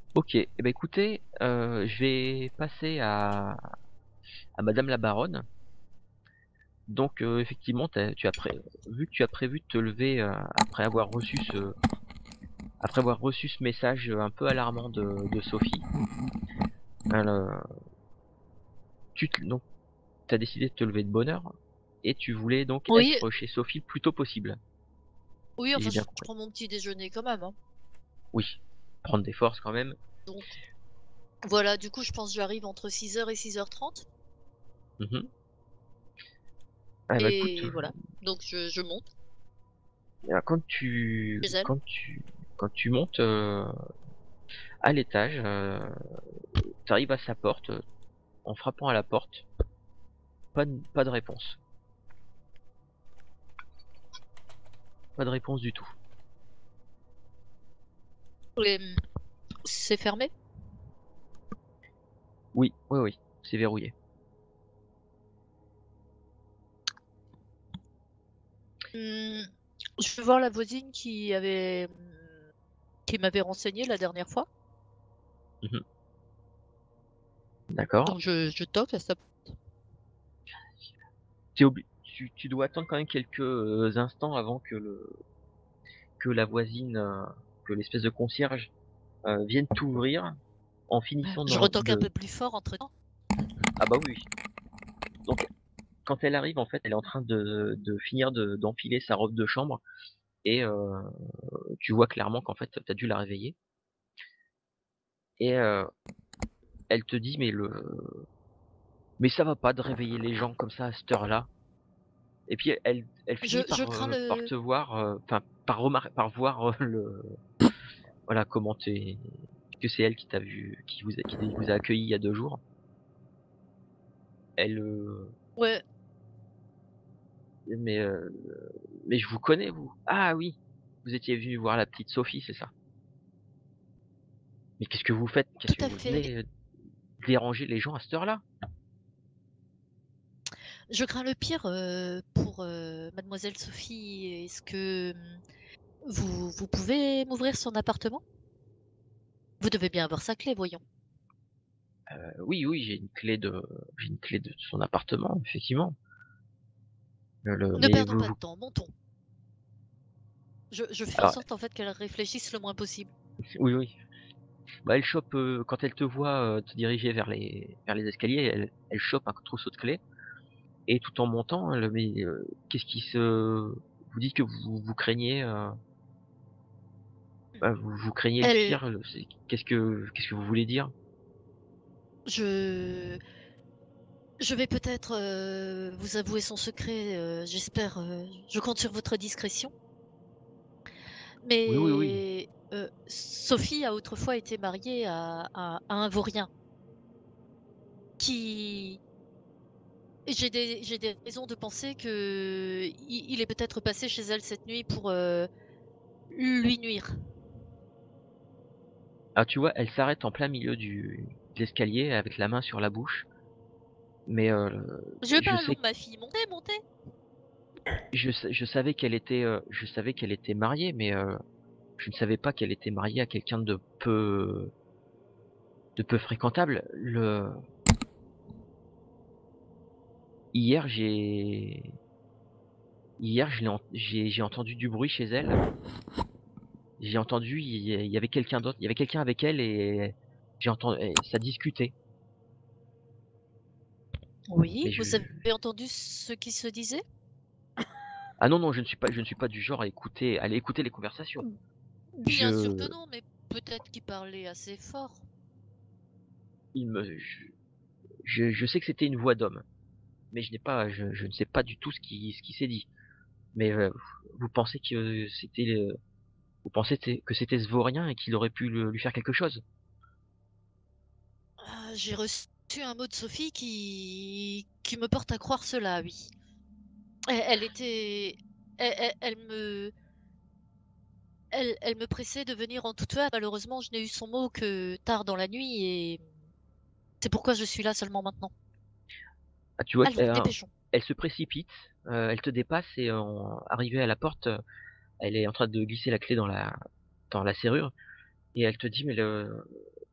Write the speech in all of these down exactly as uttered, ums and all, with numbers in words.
OK. Et ben écoutez, heu, je vais passer à à madame la baronne. Donc, heu, effectivement, tu as tu as pré vu que tu as prévu de te lever, heu, après avoir reçu ce après avoir reçu ce message, heu, un peu alarmant de de Sophie, heu, tu te donc tu as décidé de te lever de bonne heure et tu voulais donc Oui, être chez Sophie le plus tôt possible, oui, si enfin, j'ai je bien je compris? prends mon petit déjeuner quand même, hein. Oui, prendre des forces quand même. Donc voilà, du coup, je pense que j'arrive entre six heures et six heures trente Mmh mh. Ah bah, écoute, et voilà. Donc je je monte heu, quand tu chez elle. quand tu quand tu montes, heu, à l'étage, heu, tu arrives à sa porte, heu, en frappant à la porte, pas de pas de réponse. Pas de réponse du tout. Et mmh, c'est fermé? Oui, oui, oui, c'est verrouillé. Mmh, je peux voir la voisine qui avait, mmh, qui m'avait renseigné la dernière fois. Mmh mh. D'accord. Donc je je toque à sa Tu es obli tu tu dois attendre quand même quelques, heu, instants avant que le que la voisine, heu, que l'espèce de concierge, heu, vienne t'ouvrir en finissant je d'en retoque un de peu plus fort entre-temps. ah bah, oui, oui. Donc quand elle arrive, en fait, elle est en train de de finir de d'enfiler sa robe de chambre et heu, tu vois clairement qu'en fait, tu as dû la réveiller et heu, elle te dit: «Mais le mais ça va pas de réveiller les gens comme ça à cette heure-là». Et puis elle elle Je finit je par, crains heu, par le te voir, heu, enfin par remar par voir, heu, le voilà comment tu es que c'est elle qui t'a vu, qui vous a qui vous a accueilli il y a deux jours. Elle, heu, ouais, mais, heu, mais je vous connais vous. Ah oui, vous étiez venu voir la petite Sophie, c'est ça? Mais qu'est-ce que vous faites? Qu'est-ce tout que à vous fait. venez, heu, déranger les gens à cette heure-là? Je crains le pire, heu, pour, heu, mademoiselle Sophie. Est-ce que, mmh, vous vous pouvez m'ouvrir son appartement? Vous devez bien avoir sa clé, voyons. Heu, oui, oui, j'ai une clé de j'ai une clé de son appartement, effectivement. Le le Ne mais perdons vous pas de vous temps, montons. Je je fais en alors sorte, en fait, qu'elle réfléchisse le moins possible. oui, oui. Bah, elle chope, heu, quand elle te voit, heu, te diriger vers les vers les escaliers, elle elle chope un trousseau de clés et tout en montant, elle mais, heu, qu'est-ce qui se vous dites que vous vous craignez, heu, bah, vous vous craignez le Elle pire, heu, c'est qu'est-ce que qu'est-ce que vous voulez dire? je je vais peut-être, heu, vous avouer son secret, heu, j'espère, heu, je compte sur votre discrétion. Oui, oui, oui. Mais, heu, Sophie a autrefois été mariée à à à un vaurien qui j'ai des j'ai des raisons de penser qu'il il est peut-être passé chez elle cette nuit pour, heu, lui nuire. Ah, tu vois, elle s'arrête en plein milieu du de l'escalier avec la main sur la bouche, mais, heu, «Je vais je pas à sais l'ombre ma fille, montez, montez!» je sa je savais qu'elle était, heu, je savais qu'elle était mariée, mais, heu, je ne savais pas qu'elle était mariée à quelqu'un de peu de peu fréquentable. Le hier, j'ai hier, je l'ai en j'ai j'ai entendu du bruit chez elle. J'ai entendu, il y il y avait quelqu'un d'autre, il y avait quelqu'un avec elle et j'ai entendu et ça discutait. «Oui, Mais je vous avez entendu ce qui se disait?» ah non, non, je ne suis pas je ne suis pas du genre à écouter à aller écouter les conversations. Mmh, bien sûr que Je non, mais peut-être qu'il parlait assez fort. il me je je je sais que c'était une voix d'homme, mais je n'ai pas je je ne sais pas du tout ce qui ce qui s'est dit. Mais, heu, vous pensez que c'était, heu, vous pensez té que c'était ce vaurien et qu'il aurait pu le lui faire quelque chose? Ah, j'ai reçu un mot de Sophie qui qui me porte à croire cela, oui. Elle elle était elle elle elle me elle elle me pressait de venir en toute hâte. Malheureusement, je n'ai eu son mot que tard dans la nuit et c'est pourquoi je suis là seulement maintenant. Ah, tu vois Allons, qu'elle dépêchons. elle se précipite, heu, elle te dépasse et en arrivée à la porte, heu, elle est en train de glisser la clé dans la dans la serrure et elle te dit: «Mais le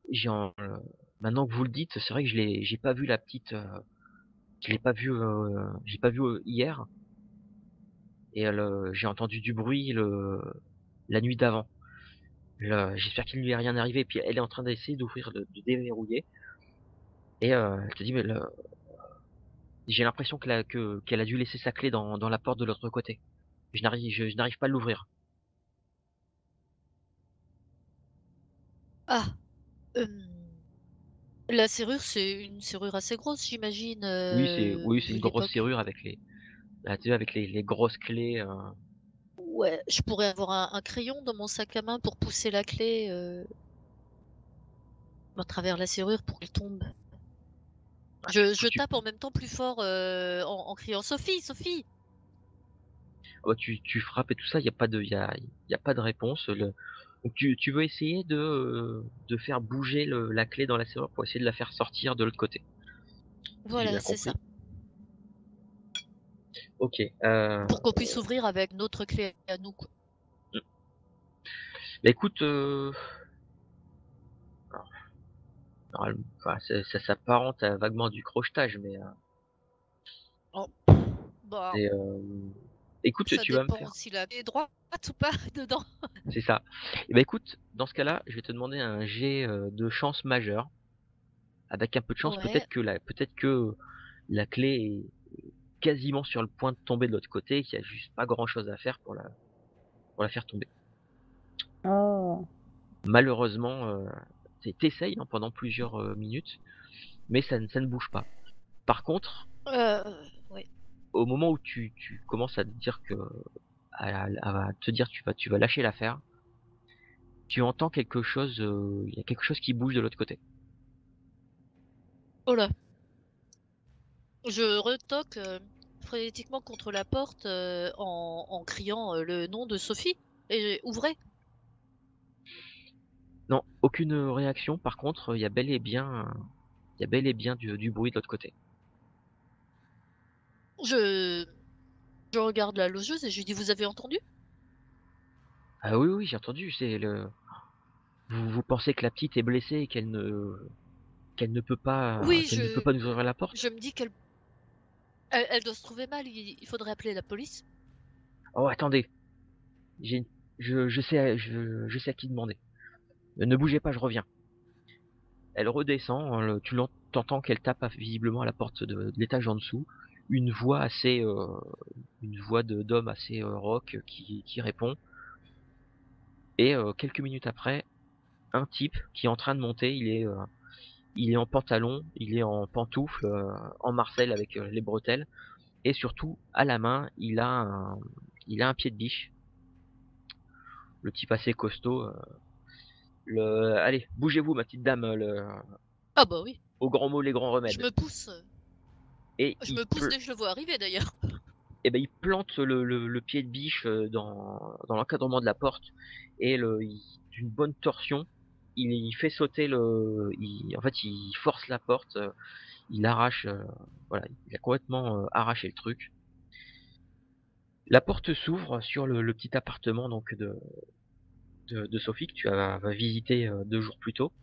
j'ai en heu, maintenant que vous le dites, c'est vrai que je l'ai j'ai pas vu la petite, heu, je l'ai pas vue, heu, j'ai pas vu, heu, hier et le j'ai entendu du bruit le la nuit d'avant. Le j'espère qu'il ne lui est rien arrivé et puis elle est en train d'essayer d'ouvrir, de de déverrouiller et heu, elle te dit: «Mais le j'ai l'impression que la que qu'elle a dû laisser sa clé dans dans la porte de l'autre côté. Je n'arrive je je n'arrive pas à l'ouvrir». Ah! Hem, la serrure, c'est une serrure assez grosse, j'imagine, Oui, c'est heu, oui, c'est vu une grosse l'époque? serrure avec les bah, tu sais, avec les les grosses clés, heu Ouais, je pourrais avoir un un crayon dans mon sac à main pour pousser la clé, heu à travers la serrure pour qu'elle tombe. Je faut je tu tape en même temps plus fort, heu, en en criant: «Sophie, Sophie!» oh, tu tu frappes et tout ça, il y a pas de il y a il y a pas de réponse, le donc tu tu veux essayer de, heu, de faire bouger le la clé dans la serrure pour essayer de la faire sortir de l'autre côté, si j'ai Voilà, bien c'est ça. compris? OK, heu, Pour qu'on puisse ouvrir avec notre clé à nous, quoi. mmh, bah, écoute, heu, alors normal enfin, ça ça s'apparente à vaguement à du crochetage, mais, heu, Oh, bah, c'est, hem, écoute, ça tu vas me dépend faire si la clé est droite ou pas dedans. c'est ça. Et bah, écoute, dans ce cas-là, je vais te demander un jet, heu, de chance majeure. Avec un peu de chance, Ouais. peut-être que la peut-être que la clé est quasiment sur le point de tomber de l'autre côté et qu'il y a juste pas grand chose à faire pour la pour la faire tomber. Oh! Malheureusement, heu, tu tu essayes, hein, pendant plusieurs, heu, minutes, mais ça ne ça ne bouge pas. Par contre, Heu, ouais. au moment où tu tu commences à te dire que à à te dire tu vas tu vas lâcher l'affaire, tu entends quelque chose, heu, il y a quelque chose qui bouge de l'autre côté. Oh là! Je retoque, heu, frénétiquement contre la porte, heu, en en criant, heu, le nom de Sophie et «Ouvrez!» Non, aucune, réaction. Par contre, il y a bel et bien il y a bel et bien du du bruit de l'autre côté. Je je regarde la logeuse et je lui dis: «Vous avez entendu?» Ah oui, oui, j'ai entendu, c'est le vous vous pensez que la petite est blessée et qu'elle ne qu'elle ne peut pas «Oui, qu'elle ne peut je pas nous ouvrir la je porte? me dis qu'elle elle elle doit se trouver mal, il il faudrait appeler la police». Oh attendez, j'ai une je je sais à je je sais à qui demander. Ne bougez pas, je reviens. Elle redescend, hein, le tu l'en tu entends qu'elle tape à visiblement à la porte de de l'étage en dessous. Une voix assez, heu, une voix de d'homme assez, heu, rauque qui qui répond et heu, quelques minutes après, un type qui est en train de monter, il est, heu, il est en pantalon, il est en pantoufles, heu, en marcel avec, heu, les bretelles et surtout à la main, il a un il a un pied de biche. Le type assez costaud, heu, le «Allez, bougez-vous ma petite dame, le Ah bah oui, au grand mot les grands je remèdes» me pousse, heu, et je il me pousse pl dès que je le vois arriver d'ailleurs. et ben il plante le le le pied de biche, heu, dans dans l'encadrement de la porte et le il d'une bonne torsion, il il fait sauter le il en fait, il force la porte, heu, il arrache, heu, voilà, il a complètement, heu, arraché le truc. La porte s'ouvre sur le le petit appartement donc de de de Sophie que tu as vas visiter, heu, deux jours plus tôt.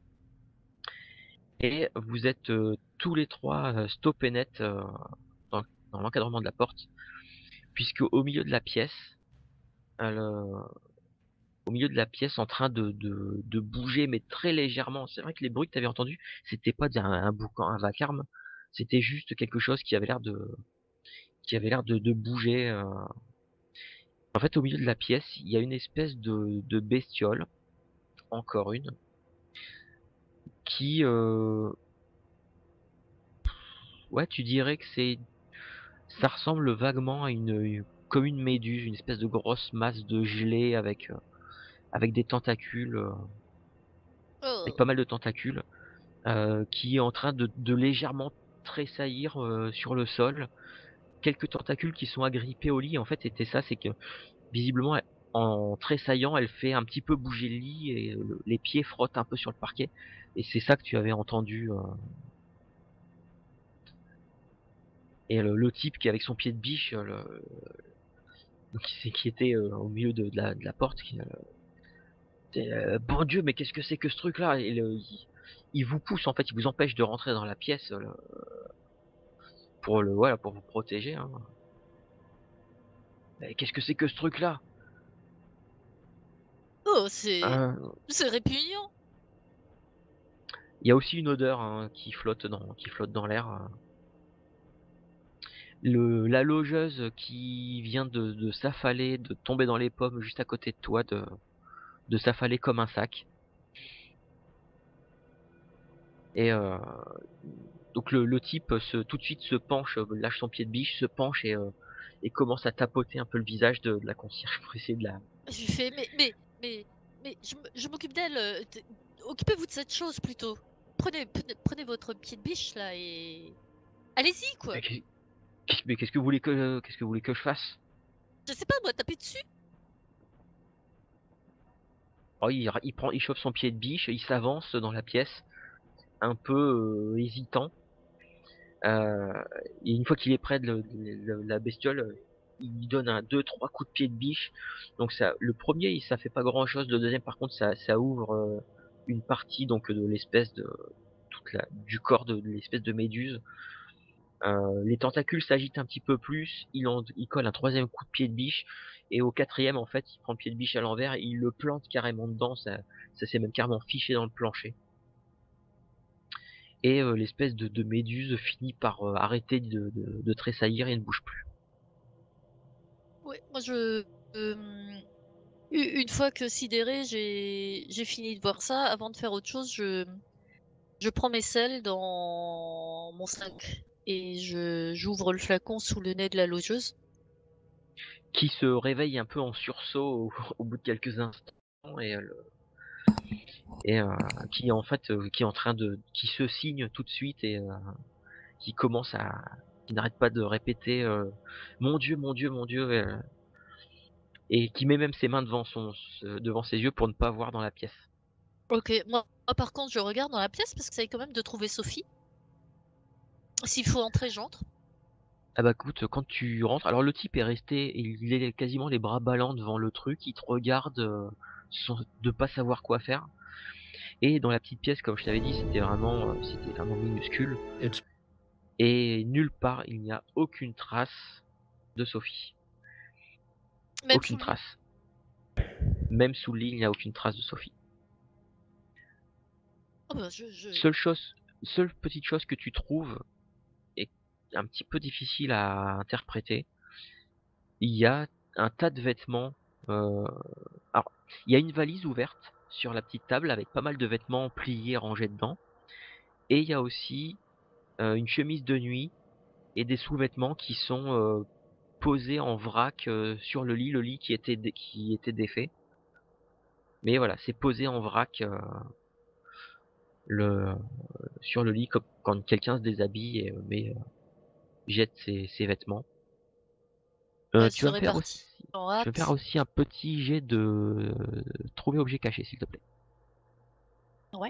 Et vous êtes, heu, tous les trois heu, stop et net, heu, dans dans l'encadrement de la porte, puisqu'au milieu de la pièce, heu, le au milieu de la pièce en train de de de bouger, mais très légèrement. C'est vrai que les bruits que tu avais entendus, c'était pas d'un un boucan un vacarme, c'était juste quelque chose qui avait l'air de qui avait l'air de de bouger, heu. En fait, au milieu de la pièce, il y a une espèce de de bestiole, encore une, qui, heu, ouais, tu dirais que c'est ça ressemble vaguement à une, heu, comme une méduse, une espèce de grosse masse de gelée avec, heu, avec des tentacules, heu, avec pas Oh! mal de tentacules, heu, qui est en train de de légèrement tressaillir, heu, sur le sol. Quelques tentacules qui sont agrippés au lit. En fait, c'était ça, c'est que visiblement, elle en tressaillant, elle fait un petit peu bouger le lit et le les pieds frottent un peu sur le parquet et c'est ça que tu avais entendu, heu et le le type qui est avec son pied de biche, heu, le qui qui était, heu, au milieu de de la de la porte qui, heu C'est, heu, bon Dieu, mais qu'est-ce que c'est que ce truc-là? Et le il il vous pousse en fait, il vous empêche de rentrer dans la pièce, le pour le voilà, pour vous protéger, hein. «Mais qu'est-ce que c'est que ce truc-là?» Oh, c'est Heu, c'est répugnant! il y a aussi une odeur, hein, qui flotte dans qui flotte dans l'air, heu. Le la logeuse qui vient de de s'affaler, de tomber dans les pommes juste à côté de toi, de de s'affaler comme un sac. Et heu, donc le le type se tout de suite se penche, heu, lâche son pied de biche, se penche et heu et commence à tapoter un peu le visage de de la concierge pour essayer de la Je lui fais: «Mais mais mais mais je me je m'occupe d'elle, heu, t occupez-vous de cette chose plutôt. Prenez prenez prenez votre pied de biche là et allez-y quoi! «Mais qu'est qu'est mais qu'est-ce que vous voulez que qu'est-ce que vous voulez que je fasse?» Je sais pas moi, tapez dessus!» Alors il ra il prend il chauffe son pied de biche, il s'avance dans la pièce, un peu, heu, hésitant. Heu et une fois qu'il est près de le de la bestiole, heu, il lui donne un deux trois coups de pied de biche. Donc ça le premier ça fait pas grand chose, le deuxième par contre ça ça ouvre, heu, une partie donc de l'espèce de toute la du corps de de l'espèce de méduse. Heu, les tentacules s'agitent un petit peu plus, il en il colle un troisième coup de pied de biche et au quatrième en fait, il prend le pied de biche à l'envers et il le plante carrément dedans, ça ça s'est même carrément fiché dans le plancher. Et heu, l'espèce de de méduse finit par, heu, arrêter de de de tressaillir et ne bouge plus. Ouais, moi je, hem, u une fois que sidérée, j'ai j'ai fini de voir ça, avant de faire autre chose, je je prends mes sels dans mon sac et je j'ouvre le flacon sous le nez de la logeuse. Qui se réveille un peu en sursaut au au bout de quelques instants et heu, et heu, qui en fait, heu, qui est en train de qui se signe tout de suite et heu, qui commence à qui n'arrête pas de répéter, heu: «Mon Dieu, mon Dieu, mon Dieu», heu et qui met même ses mains devant son se devant ses yeux pour ne pas voir dans la pièce. OK, moi moi, par contre, je regarde dans la pièce parce que j'essaye quand même de trouver Sophie. S'il faut entrer, j'entre. Ah bah, écoute, quand tu rentres alors le type est resté il est quasiment les bras ballants devant le truc, il te regarde, heu, sans de pas savoir quoi faire. Et dans la petite pièce, comme je t'avais dit, c'était vraiment, heu, c'était vraiment minuscule It's et nulle part, il n'y a aucune trace de Sophie. Même sous Aucune le lit? trace. Même sous le lit, il n'y a aucune trace de Sophie. Ah bah, je je Seule chose seule petite chose que tu trouves et un petit peu difficile à interpréter, il y a un tas de vêtements, heu, alors, il y a une valise ouverte sur la petite table avec pas mal de vêtements pliés, rangés dedans et il y a aussi, heu, une chemise de nuit et des sous-vêtements qui sont, heu, posés en vrac, heu, sur le lit, le lit qui était dé qui était défait. Mais voilà, c'est posé en vrac, heu, le sur le lit comme quand quelqu'un se déshabille et heu, met, heu, jette ses ses vêtements. Heu, elle tu vas me serait faire partie aussi en tu vas me faire hâte. aussi un petit jet de euh, trouver objet caché, s'il te plaît. Ouais.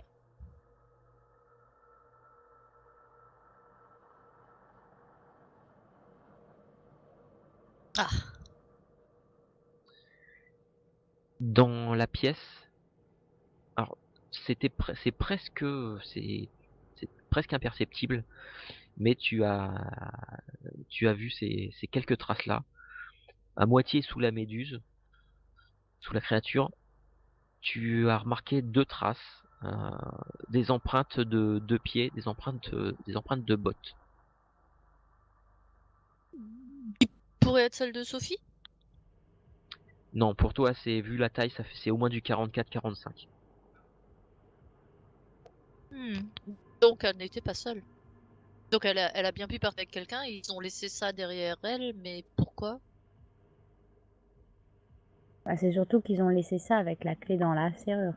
Ah! Dans la pièce, alors c'était pre c'est presque, c'est c'est presque imperceptible, mais tu as tu as vu ces ces quelques traces-là, à moitié sous la méduse, sous la créature. Tu as remarqué deux traces, heu, des empreintes de de pieds, des empreintes, heu, des empreintes de bottes. Pourrait être celle de Sophie? Non, pour toi, c'est vu la taille, ça fait c'est au moins du quarante-quatre quarante-cinq. Mmh. Donc elle n'était pas seule. Donc elle a elle a bien pu partir avec quelqu'un et ils ont laissé ça derrière elle, mais pourquoi? Bah, c'est surtout qu'ils ont laissé ça avec la clé dans la serrure.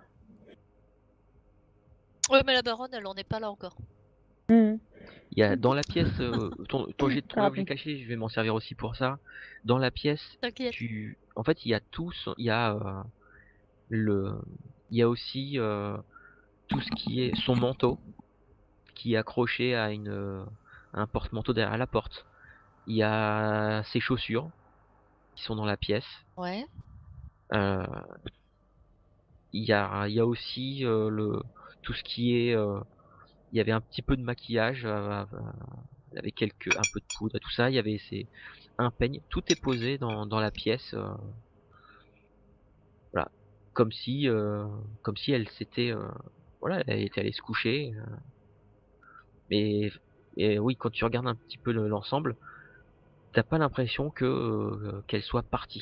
Ouais, mais la baronne, elle en est pas là encore. Mmh. Il y a dans la pièce, heu, ton ton jet de trouver objet Pardon. caché, je vais m'en servir aussi pour ça. Dans la pièce, T'inquiète. tu en fait, il y a tout son il y a, heu, le il y a aussi, heu, tout ce qui est son manteau, qui est accroché à une, heu, à un porte-manteau derrière la porte. Il y a ses chaussures qui sont dans la pièce. Ouais. Heu il y a il y a aussi, heu, le tout ce qui est, heu, il y avait un petit peu de maquillage, heu, heu, il y avait quelques un peu de poudre et tout ça, il y avait ces un peigne, tout est posé dans dans la pièce, heu, voilà, comme si, heu, comme si elle s'était, heu, voilà, elle était allée se coucher, heu, mais et oui, quand tu regardes un petit peu le l'ensemble, tu as pas l'impression que, heu, qu'elle soit partie.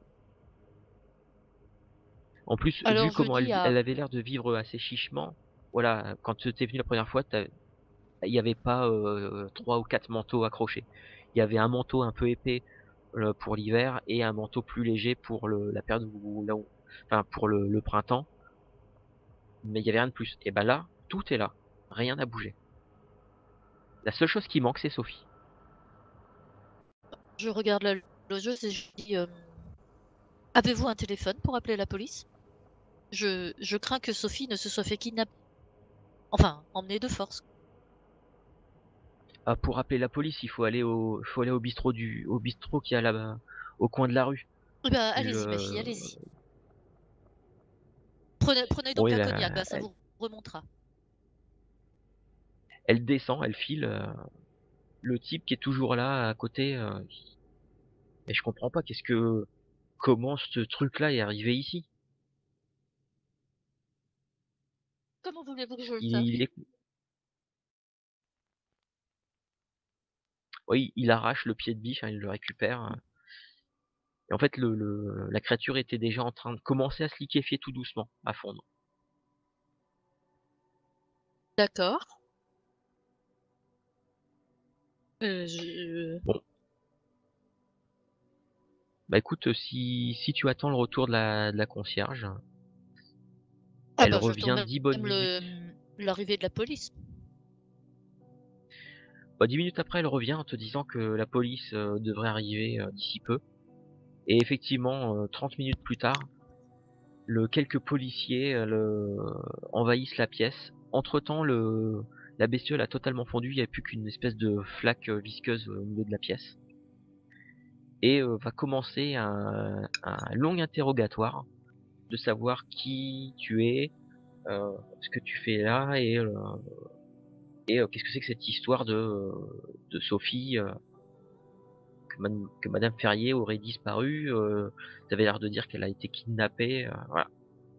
En plus, vu Alors je comment elle dis vi à elle avait l'air de vivre assez chichement, voilà, quand tu es venu la première fois, tu as il y avait pas, heu, trois ou quatre manteaux accrochés. Il y avait un manteau un peu épais, heu, pour l'hiver et un manteau plus léger pour le la période où là où enfin pour le le printemps, mais il y avait rien de plus. Et bah là, tout est là, rien n'a bougé. La seule chose qui manque, c'est Sophie. je regarde la logeuse et je dis, hem: «Avez-vous un téléphone pour appeler la police? Je je crains que Sophie ne se soit fait kidnapper, enfin, emmener de force». Ah, pour appeler la police, il faut aller au faut aller au bistrot du au bistrot qu'il y a là-bas, au coin de la rue. Eh ben, allez-y ma fille, Le allez-y. Prenez prenez bon, donc un elle cognac, a bah, ça elle vous remontera. elle descend, elle file, heu, le type qui est toujours là à côté, heu, mais je comprends pas, qu'est-ce que comment ce truc-là est arrivé ici? Comment voulez-vous que je le Il sache? est Oui, il arrache le pied de biche, hein, il le récupère, heu et en fait le le la créature était déjà en train de commencer à se liquéfier tout doucement, à fondre. D'accord. Heu, je Bon, bah, écoute, si si tu attends le retour de la de la concierge, ah elle bah, j'attends revient même dix bonnes le, minutes. mmh, l'arrivée de la police. Bah, dix minutes après, elle revient en te disant que la police, heu, devrait arriver, heu, d'ici peu et effectivement, heu, trente minutes plus tard, le quelques policiers, heu, le envahissent la pièce. Entre-temps, le la bestiole a totalement fondu, il y a plus qu'une espèce de flaque, heu, visqueuse au milieu de la pièce et heu, va commencer un un long interrogatoire de savoir qui tu es, heu, ce que tu fais là et heu et heu, qu'est-ce que c'est que cette histoire de, heu, de Sophie, heu, que madame que madame Ferrier aurait disparu, heu, tu avais l'air de dire qu'elle a été kidnappée, heu, voilà.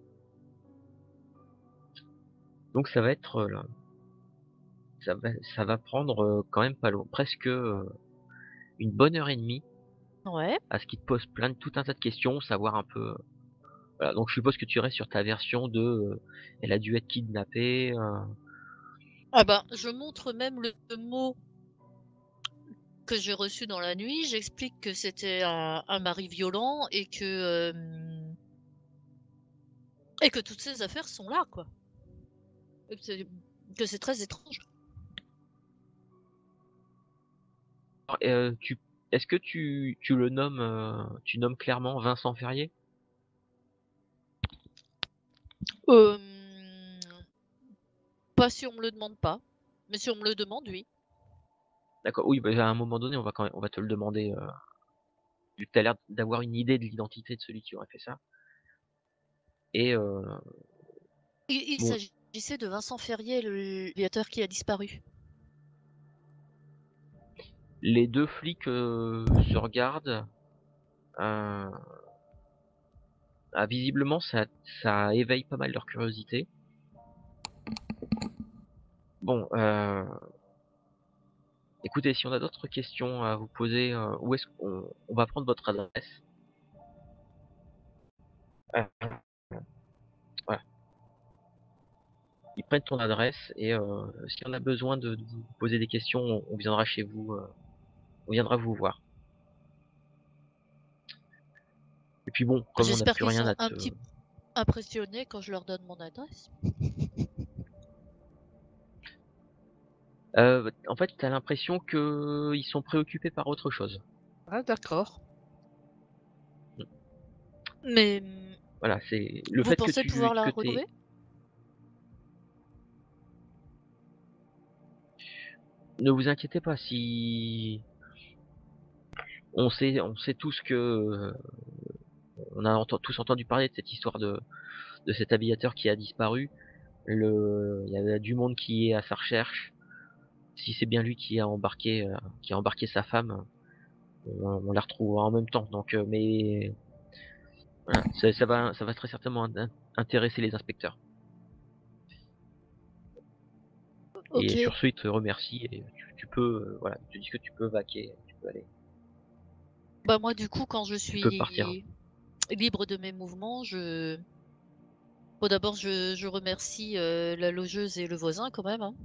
Donc ça va être, heu, ça va ça va prendre, heu, quand même pas long, presque, heu, une bonne heure et demie Ouais. à ce qu'il te pose plein de tout un tas de questions, savoir un peu, heu, voilà, donc je suppose que tu restes sur ta version de, heu, elle a dû être kidnappée, heu Ah bah, je montre même le le mot que j'ai reçu dans la nuit. J'explique que c'était un un mari violent et que, hem et que toutes ces affaires sont là, quoi. Et que c'est que c'est très étrange. heu, tu est-ce que tu tu le nommes, heu, tu nommes clairement Vincent Ferrier? Hem, pas si on me le demande pas, mais si on me le demande, oui. D'accord, oui, bah, à un moment donné, on va quand même on va te le demander, heu, vu que tu as l'air d'avoir une idée de l'identité de celui qui aurait fait ça et heu, Il il bon, s'agissait de Vincent Ferrier, le l'aviateur qui a disparu. les deux flics, heu, se regardent, heu, ah, visiblement ça ça éveille pas mal leur curiosité. Bon, heu, écoutez, si on a d'autres questions à vous poser, heu, où est-ce qu'on on va prendre votre adresse. Heu, voilà, ils prennent ton adresse et heu, si on a besoin de de vous poser des questions, on on viendra chez vous, heu, on viendra vous voir et puis bon, comme on n'a J'espère plus qu'ils rien sont à un te petit impressionnés quand je leur donne mon adresse. heu, en fait, tu as l'impression qu'ils sont préoccupés par autre chose. Ah d'accord. Mmh, Mais, mmh, voilà, c'est le vous fait que pensez tu pouvoir la que tu retrouver? ne vous inquiétez pas, si on sait on sait tous que, heu, on a enten tous entendu parler de cette histoire de de cet aviateur qui a disparu. Le il y a du monde qui est à sa recherche. Si c'est bien lui qui a embarqué, heu, qui a embarqué sa femme, on on la retrouvera en même temps donc heu, mais voilà, ça ça va ça va très certainement in intéresser les inspecteurs. Et OK. sur ce, ils te remercient et tu tu peux, heu, voilà, ils te disent que tu peux vaquer, tu peux aller Bah, moi, du coup, quand je tu peux partir. suis libre de mes mouvements, je bon, d'abord, je je remercie, heu, la logeuse et le voisin quand même, hein.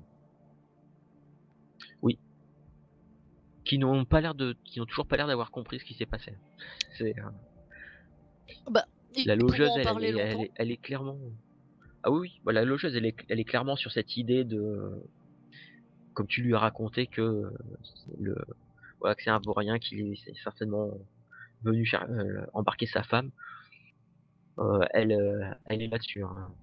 Oui, qui n'ont pas l'air de qui n'ont toujours pas l'air d'avoir compris ce qui s'est passé. C'est, heu, Bah, ils la pourront logeuse, en elle elle parler est elle longtemps. est elle est clairement ah oui, oui, bah, la logeuse, elle est elle est clairement sur cette idée de comme tu lui as raconté que, heu, c'est le voilà, que c'est un vaurien qui est c'est certainement venu cher heu, embarquer sa femme, heu, elle, heu, elle est là-dessus, hein.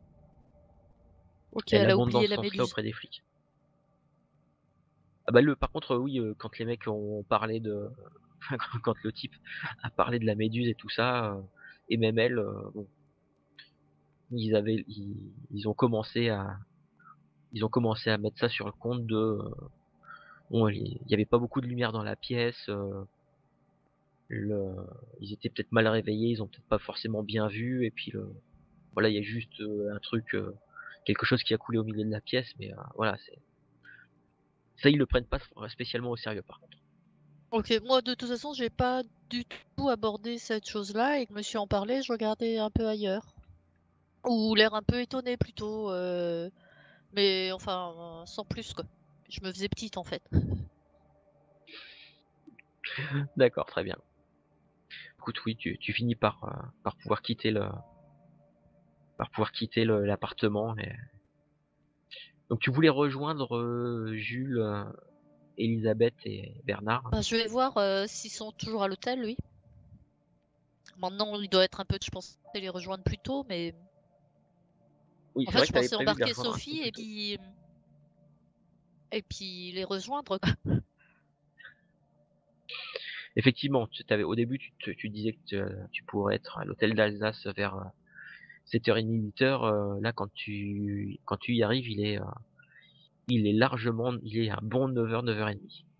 OK, Elle elle a abonde dans oublié ce la sens-là méduse. auprès des flics. Ah bah, le par contre, heu, oui, heu, quand les mecs ont parlé de enfin, quand quand le type a parlé de la méduse et tout ça, heu, et même elle, heu, bon, ils avaient ils ils ont commencé à ils ont commencé à mettre ça sur le compte de, heu, bon, il y avait pas beaucoup de lumière dans la pièce, heu, le ils étaient peut-être mal réveillés, ils ont peut-être pas forcément bien vu et puis le voilà, il y a juste, heu, un truc, heu, quelque chose qui a coulé au milieu de la pièce mais, heu, voilà, c'est ça, ils le prennent pas spécialement au sérieux par contre. OK, moi, de toute façon, j'ai pas du tout abordé cette chose-là et que monsieur en parlait, je regardais un peu ailleurs. Ou l'air un peu étonné plutôt, heu, mais enfin, sans plus, quoi. Je me faisais petite, en fait. D'accord, très bien. Écoute, oui, tu tu finis par, heu, par pouvoir quitter le par pouvoir quitter le l'appartement et donc tu voulais rejoindre, heu, Jules, heu, Élisabeth et Bernard? Bah, je vais voir, heu, s'ils sont toujours à l'hôtel, lui. Maintenant, il doit être un peu je pensais les rejoindre plus tôt, mais Oui, en c'est fait, vrai je que tu avais pensais prévu de les embarquer rejoindre un peu Sophie plus et tôt. puis, mmh et puis les rejoindre, quoi. Effectivement, tu tu avais au début, tu te tu disais que te tu pourrais être à l'hôtel d'Alsace vers, heu, sept heures trente, huit heures, heu, là, quand tu quand tu y arrives, il est, heu, il est largement il est un bon neuf heures, neuf heures trente.